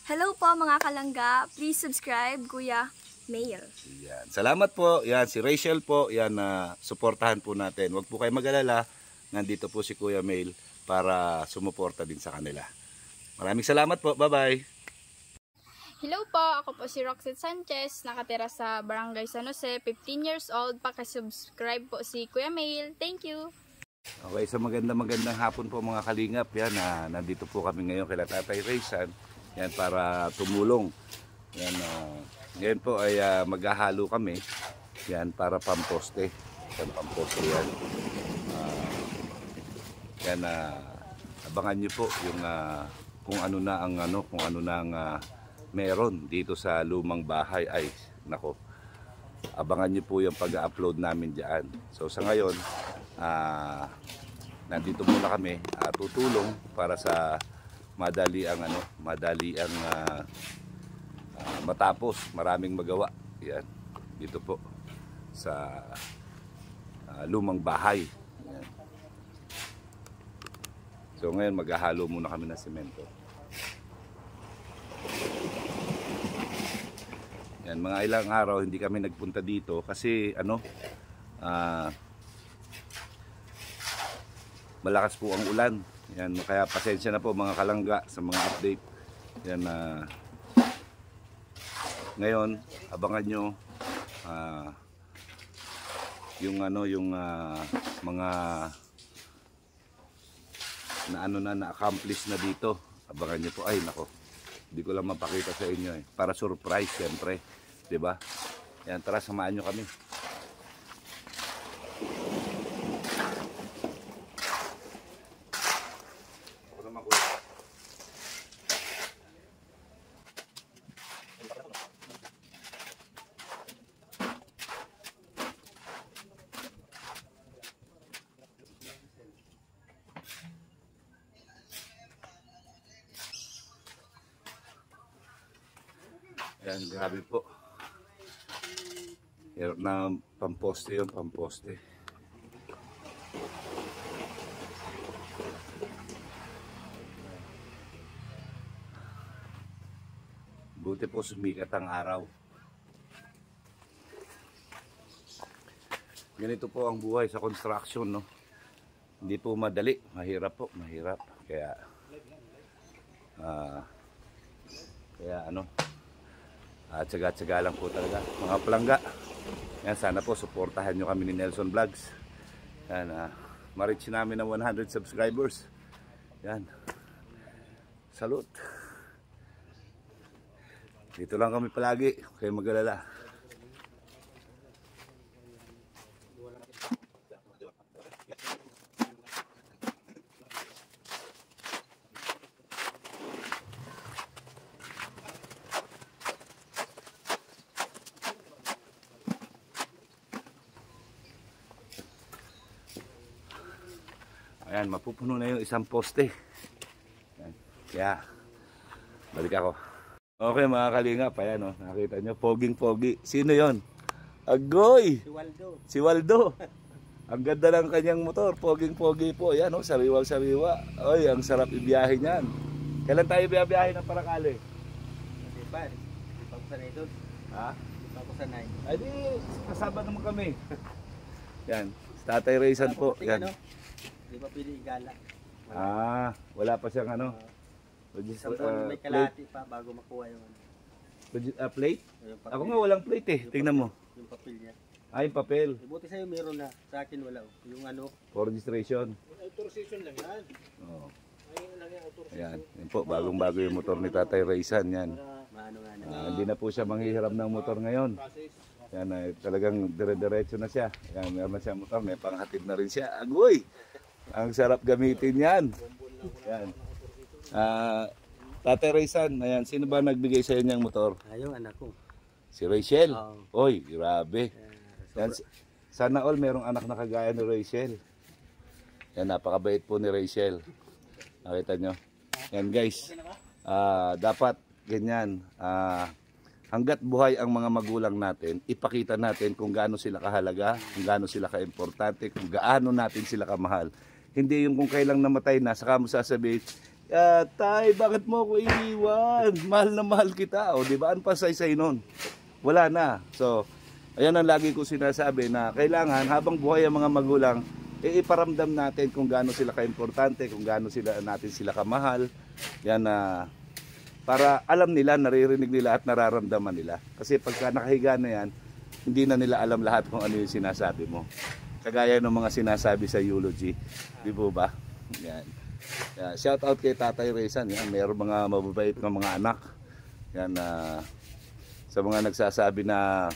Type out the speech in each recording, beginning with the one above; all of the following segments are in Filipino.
Hello po mga kalangga, please subscribe Kuya Mail. Yan. Salamat po. Yan si Rachel po. Yan suportahan po natin. Huwag po kayo mag-alala. Nandito po si Kuya Mail para sumuporta din sa kanila. Maraming salamat po. Bye-bye. Hello po, ako po si Roxette Sanchez, nakatira sa Barangay San Jose, 15 years old. Paki-subscribe po si Kuya Mail. Thank you. Okay, so magandang hapon po mga kalingap. Yan, nandito po kami ngayon kay Tatay Raysan. Yan, para tumulong. Yan, ngayon po ay maghahalo kami. Yan, para pamposte. Yan, pamposte yan. Yan, abangan nyo po yung kung ano na ang meron dito sa lumang bahay. Ay, nako. Abangan nyo po yung pag-upload namin diyan. So sa ngayon, nandito muna kami tutulong para sa madali ang matapos, maraming magawa. Yan, dito po sa lumang bahay. Yan. So ngayon maghahalo muna kami ng semento. Yan, mga ilang araw hindi kami nagpunta dito kasi malakas po ang ulan. Yan, kaya pasensya na po mga kalangga sa mga update. Yan, ngayon abangan nyo yung mga na-accomplish na dito. Abangan nyo po. Ay nako, hindi ko lang mapakita sa inyo para surprise siyempre, 'di ba? Yan, tara samahan nyo kami. Yan, grabe po. Hirap na pamposte yung pamposte. Buti po sumikat ang araw. Ganito po ang buhay sa construction, no? Hindi po madali. Mahirap po, mahirap. Kaya tsaga-tsaga lang po talaga mga palangga. Yan, sana po suportahan nyo kami ni Nelson Vlogs. Yan, ma-reach namin ng 100 subscribers. Yan, salute. Dito lang kami palagi, kayo mag-alala. Ayan, mapupuno na yung isang poste. Ayan. Kaya, balik ako. Okay mga kalingap, ayan o, nakita nyo, poging-pogi. Sino yon? Agoy! Si Waldo. Si Waldo. Ang ganda ng kanyang motor, poging-pogi po. Ayan o, sariwang-sariwa. Oy, ang sarap ibiyahe niyan. Kailan tayo biyahe ng Paracale? Hindi pa ko sanay doon. Ha? Hindi pa ko sanay. Ay di, kasama naman kami. Yan, Tatay Raysan po. Yan. Hindi pa pili igala. Wala pa siyang May kalahati pa bago makuha yung plate? Ako nga walang plate eh. Tingnan mo. Yung papel niya. Yung papel. Buti sa'yo meron na. Sa akin wala. Yung For registration. Authorization lang yan. Oo. Ayun lang yan, authorization. Ayan. Yan po, bagong-bago yung motor ni Tatay Raysan. Yan. Hindi na po siya manghihiram ng motor ngayon. Yan, talagang dire-diretso na siya. Yan, meron na siya motor. May panghatid na rin siya. Agoy! Ang sarap gamitin yan. Yan. Tatay Raysan, ayan, sino ba nagbigay sa inyo ng motor? Yung anak ko. Si Rachel? Oy, grabe. Yan, sana all merong anak na kagaya ni Rachel. Yan, napakabait po ni Rachel. Nakita nyo? Yan guys, dapat ganyan. Hanggat buhay ang mga magulang natin, ipakita natin kung gaano sila kahalaga, kung gaano sila kaimportante, kung gaano natin sila kamahal. Hindi yung kung kailang namatay na, saka mo sasabihin, Tay, bakit mo ako iniwan? Mahal na mahal kita. O, di ba? Ano pa say nun? Wala na. So, ayan ang lagi ko sinasabi na kailangan habang buhay ang mga magulang, iparamdam natin kung gaano sila kaimportante, kung gaano natin sila kamahal. Yan na para alam nila, naririnig nila at nararamdaman nila. Kasi pagka nakahiga na yan, hindi na nila alam lahat kung ano yung sinasabi mo. Kagaya ng mga sinasabi sa eulogy. Di po ba? Yan. Shout out kay Tatay Rezan. Yan, mayroong mga mababait ng mga anak. Yan, sa mga nagsasabi na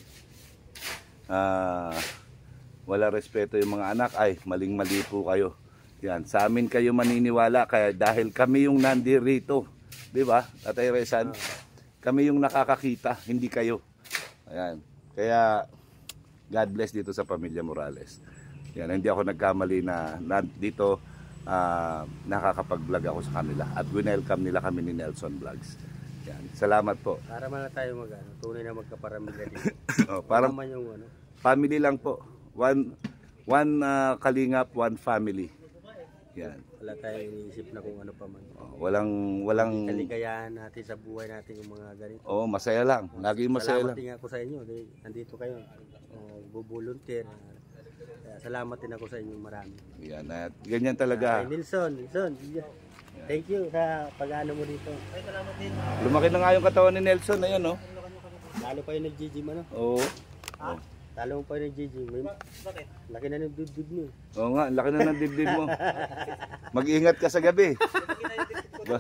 wala respeto yung mga anak, ay maling-mali po kayo. Yan, sa amin kayo maniniwala kaya dahil kami yung nandirito. 'Di ba? Tatay Rezan, kami yung nakakakita, hindi kayo. Ayan. Kaya God bless dito sa pamilya Morales. Yan, hindi ako nagkamali na dito nakakapag-vlog ako sa kanila at welcome nila kami ni Nelson Vlogs. Yan. Salamat po. Para man tayo tunay na magkaparamilya dito. Parang yung family lang po. One kalingap, one family. Yan. Wala tayong iniisip na kung ano pa man. Walang kaligayahan natin sa buhay natin yung mga ganito. Oo, masaya lang. Laging masaya lang. Salamat din ako sa inyo. Nandito kayo. Bubuluntir. Salamat din ako sa inyo marami. Yan, at ganyan talaga. Nelson. Thank you sa pag-ano mo dito. Ay, salamat din. Lumaki na nga yung katawan ni Nelson, ayun, no? Lalo pa yung nag-gym, ano? Oo. Ha? Lalo pa yung nag-gym. Bakit? Laki na ng dibdib mo. Oo nga, laki na ng dibdib mo. Mag-ingat ka sa gabi. Ba?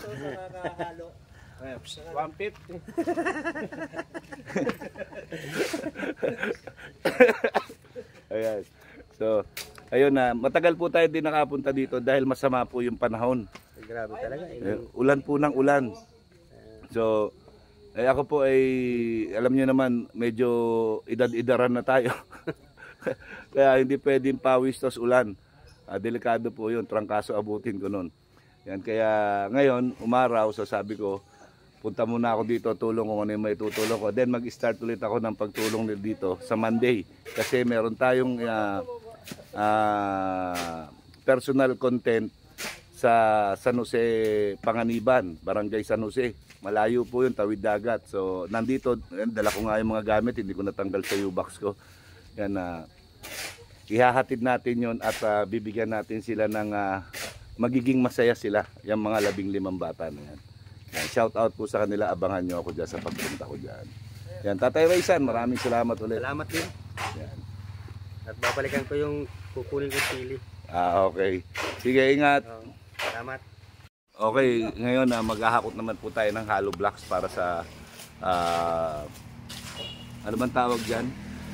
150. Ayan. So, ayun na, matagal po tayo din nakapunta dito dahil masama po yung panahon. Grabe talaga. Ulan po ng ulan. So, ako po ay, alam niyo naman, medyo edad-edaran na tayo. Kaya hindi pwedeng pawis tos ulan. Delikado po yun, trangkaso abutin ko nun. Yan, kaya ngayon, umaraw, so sabi ko, punta muna ako dito, tulong kung ano yung may tutulong ko. Then mag-start ulit ako ng pagtulong dito sa Monday. Kasi meron tayong personal content sa San Jose, Panganiban, Barangay San Jose. Malayo po yun, tawid dagat. So nandito, dala ko nga yung mga gamit, hindi ko natanggal sa U-box ko. Yan, ihahatid natin yun at bibigyan natin sila ng magiging masaya sila, yung mga 15 bata na yan. Yan, shout out po sa kanila, abangan nyo ako dyan sa pagpunta ko dyan. Yan, Tatay Rezan, maraming salamat ulit. Salamat din. Yan. At babalikan ko yung kukunin kong pili. Okay. Sige, ingat. Salamat. Okay, ngayon maghahakot naman po tayo ng hollow blocks para sa ano bang tawag dyan?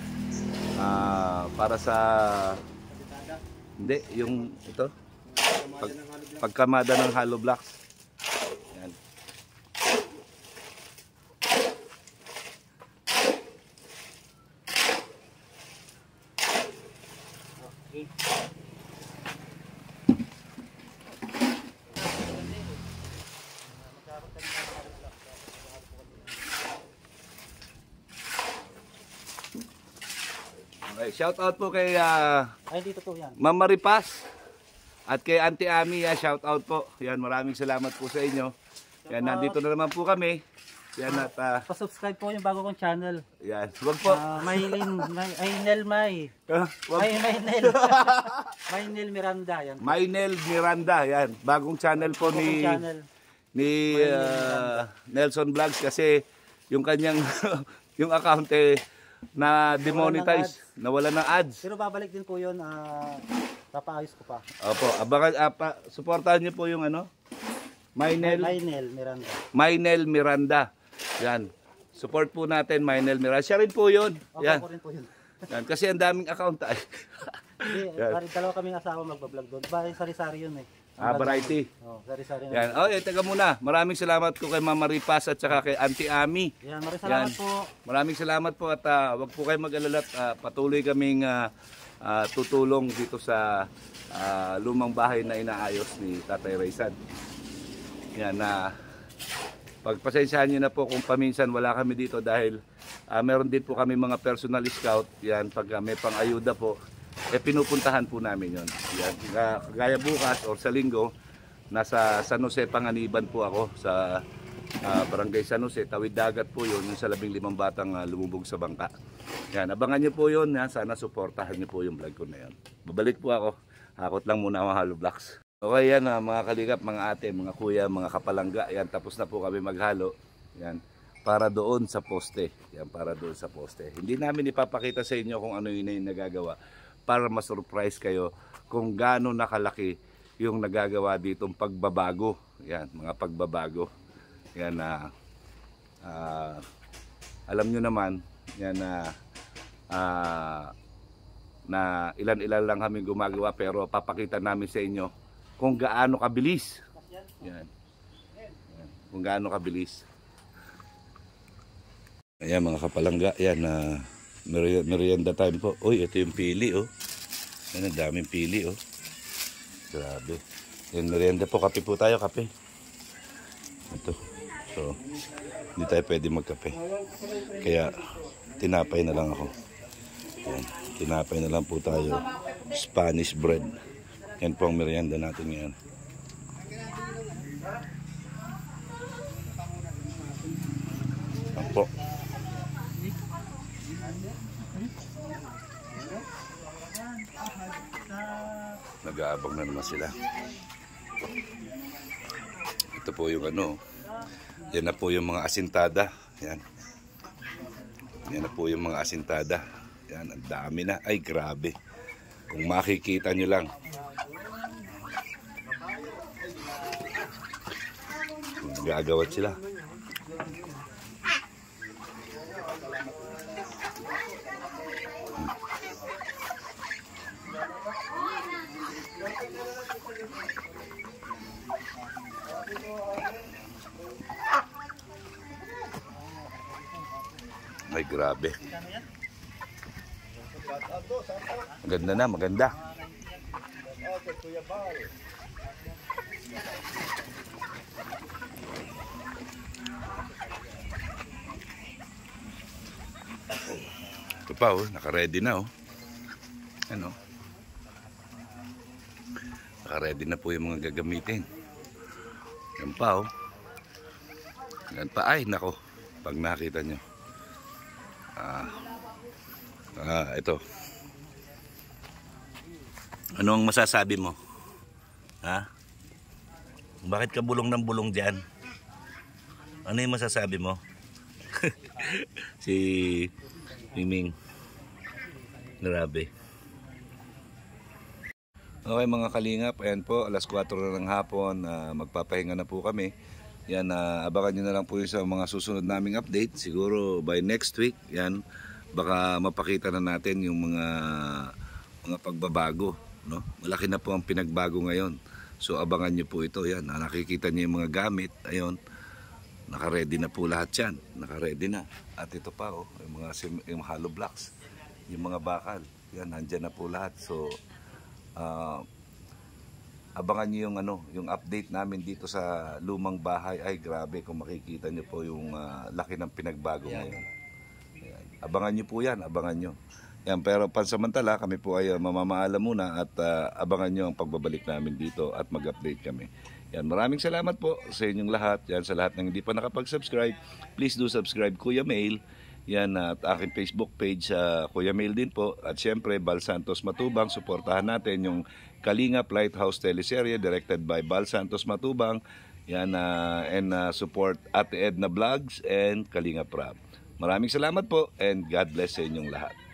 Para sa hindi, yung ito pagkamada ng hollow blocks. Yan. Okay, shout out po kay dito po yan. Ma'am Maripas at kay Auntie Ami, shout out po. Yan, maraming salamat po sa inyo. Yan, nandito na naman po kami. Yan at pa-subscribe po yung bago kong channel. yan, wag po. Maynel Maynel Miranda yan. Maynel Miranda, yan. Bagong channel po ni Nelson Vlogs kasi yung kanyang yung account na demonetize, nawala ng ads. Pero babalik din po yun, papaayos ko pa. Opo, abangan, suportahan niyo po yung Maynel Miranda. Maynel Miranda. Yan. Support po natin Maynel Miranda. Siya rin po yun. Yan. Ako rin po yun. Yan. Kasi ang daming account ay. Dalawa kaming asawa magbablog doon. Sari-sari yun eh. Variety. Sari-sari na. Yan. Teka muna. Maraming salamat ko kay Mama Ripas at saka kay Auntie Ami. Yan, maraming salamat po. Maraming salamat po at wag po kayo mag-alala at patuloy kaming tutulong dito sa lumang bahay na inaayos ni Tatay Rezan. Yan pagpasensyahan niyo na po kung paminsan wala kami dito dahil meron din po kami mga personal scout. Yan, pag may pang-ayuda po, pinupuntahan po namin yon. Yan, kagaya bukas or sa linggo, nasa San Jose, Panganiban po ako sa Barangay San Jose. Tawid dagat po yun, yung sa 15 batang lumubog sa bangka. Yan, abangan nyo po yun. Yan, sana suportahan nyo po yung vlog ko na yun. Babalik po ako. Hakot lang muna ang Halo Vlogs. Okay yan mga kalingap, mga ate, mga kuya, mga kapalangga. Yan, tapos na po kami maghalo. Yan, para doon sa poste. Yan, para doon sa poste. Hindi namin ipapakita sa inyo kung ano yun yung nagagawa para ma-surprise kayo kung gaano nakalaki yung nagagawa ditong pagbabago. Yan, mga pagbabago. Yan na alam nyo naman yan na ilan-ilan lang kami gumagawa, pero papakita namin sa inyo kung gaano kabilis. Yan. Yan. Kung gaano kabilis. Ayan mga kapalangga, yan merienda time po. Uy, ito yung pili oh. Yan, ang daming pili oh. Grabe. Yan, merienda po, kape po tayo, kape. Ito. So, hindi tayo pwede magkape. Kaya tinapay na lang ako. Yan, tinapay na lang po tayo. Spanish bread. Yan po ang merienda natin ngayon. Yan po. Nag-aabang na naman sila. Ito po yung ano. Yan na po yung mga asintada. Yan. Yan na po yung mga asintada. Yan, ang dami na. Ay, grabe. Kung makikita nyo lang. Gagawat sila. Ay, grabe. Maganda na, maganda. Ito pa oh, naka-ready na oh. Ano? Naka-ready na po yung mga gagamitin. Yan pa oh. Yan pa, ay nako. Pag nakita nyo. Ito. Ano ang masasabi mo? Ha? Bakit ka bulong ng bulong dyan? Ano yung masasabi mo? Si Miming. Grabe. Okay mga kalingap, ayan po, alas 4 na ng hapon, magpapahinga na po kami. Yan, abangan nyo na lang po yung sa mga susunod naming update. Siguro by next week, yan, baka mapakita na natin yung mga pagbabago. No? Malaki na po ang pinagbago ngayon. So abangan nyo po ito. Yan, nakikita nyo yung mga gamit. Ayun, naka-ready na po lahat yan. Naka-ready na. At ito pa, oh, yung hollow blocks, yung mga bakal. Yan, nandyan na po lahat. So, abangan nyo yung update namin dito sa lumang bahay. Ay grabe, kung makikita nyo po yung laki ng pinagbago ngayon. Ayan. Abangan nyo po yan, abangan nyo. Yan, pero pansamantala kami po ay mamamaalam muna at abangan nyo ang pagbabalik namin dito at mag-update kami. Yan, maraming salamat po sa inyong lahat. Yan, sa lahat ng hindi pa nakapag-subscribe, please do subscribe Kuya Mail. Yan, at aking Facebook page sa Kuya Mail din po. At syempre, Bal Santos Matubang, suportahan natin yung Kalingap Lighthouse teleserye directed by Bal Santos Matubang. Yan, and support Ate Edna Vlogs and Kalingap Rap. Maraming salamat po and God bless sa inyong lahat.